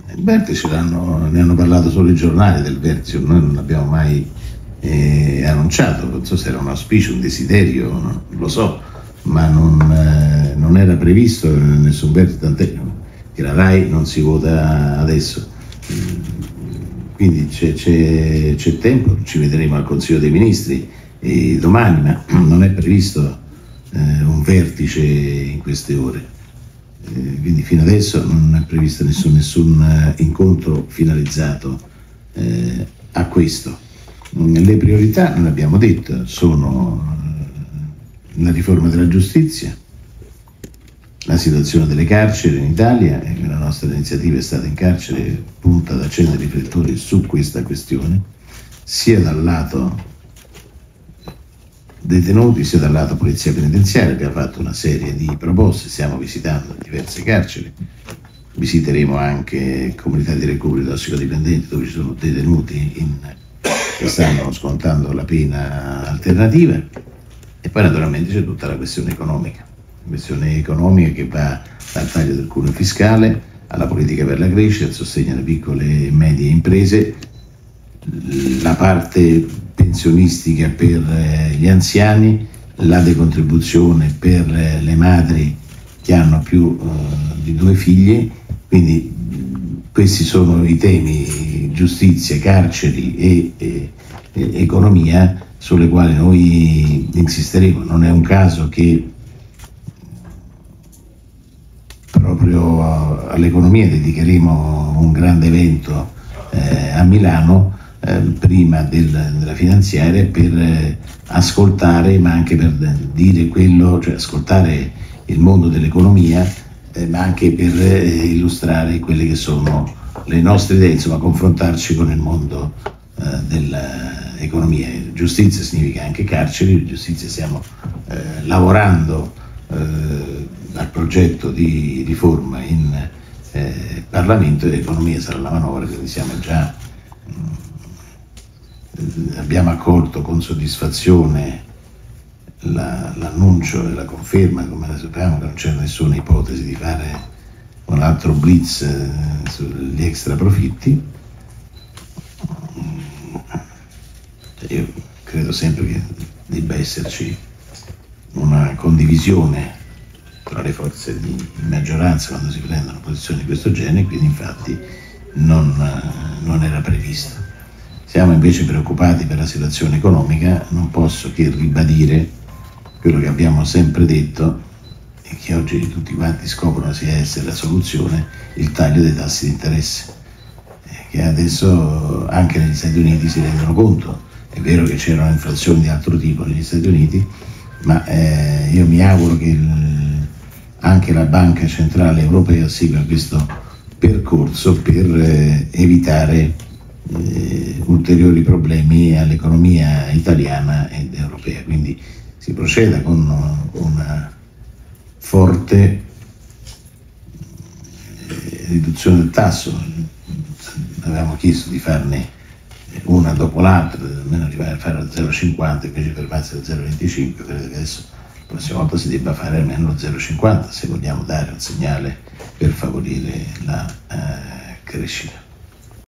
Il vertice ne hanno parlato solo i giornali del vertice, noi non l'abbiamo mai annunciato, non so se era un auspicio, un desiderio, non lo so, ma non era previsto nessun vertice, tant'è che la RAI non si vota adesso, quindi c'è tempo, ci vedremo al Consiglio dei Ministri domani, ma non è previsto un vertice in queste ore. Quindi fino adesso non è previsto nessun incontro finalizzato a questo. Le priorità, non abbiamo detto, sono la riforma della giustizia, la situazione delle carceri in Italia, e la nostra iniziativa è stata in carcere, punta ad accendere i riflettori su questa questione, sia dal lato detenuti sia dal lato polizia penitenziaria. Abbiamo fatto una serie di proposte, stiamo visitando diverse carceri, visiteremo anche comunità di recupero di tossicodipendenti dove ci sono detenuti che stanno scontando la pena alternativa, e poi naturalmente c'è tutta la questione economica che va dal taglio del cuneo fiscale alla politica per la crescita, al sostegno alle piccole e medie imprese, la parte pensionistica per gli anziani, la decontribuzione per le madri che hanno più di 2 figli. Quindi questi sono i temi: giustizia, carceri e economia, sulle quali noi insisteremo. Non è un caso che proprio all'economia dedicheremo un grande evento a Milano prima della finanziaria, per ascoltare, ma anche per dire quello, cioè ascoltare il mondo dell'economia, ma anche per illustrare quelle che sono le nostre idee, insomma confrontarci con il mondo dell'economia. Giustizia significa anche carceri, giustizia stiamo lavorando al progetto di riforma in Parlamento, e l'economia sarà la manovra, quindi abbiamo accolto con soddisfazione l'annuncio e la conferma, come ne sappiamo, che non c'è nessuna ipotesi di fare un altro blitz sugli extra profitti. Io credo sempre che debba esserci una condivisione tra le forze di maggioranza quando si prendono posizioni di questo genere, quindi infatti non era previsto. Siamo invece preoccupati per la situazione economica. Non posso che ribadire quello che abbiamo sempre detto e che oggi tutti quanti scoprono sia essere la soluzione: il taglio dei tassi di interesse, che adesso anche negli Stati Uniti si rendono conto. È vero che c'era un'inflazione di altro tipo negli Stati Uniti, ma io mi auguro che anche la Banca Centrale Europea segua questo percorso per evitare ulteriori problemi all'economia italiana ed europea. Quindi si proceda con una forte riduzione del tasso. Avevamo chiesto di farne una dopo l'altra, almeno arrivare a fare lo 0,50 invece di fermarsi al 0,25. Credo che adesso la prossima volta si debba fare almeno lo 0,50 se vogliamo dare un segnale per favorire la crescita.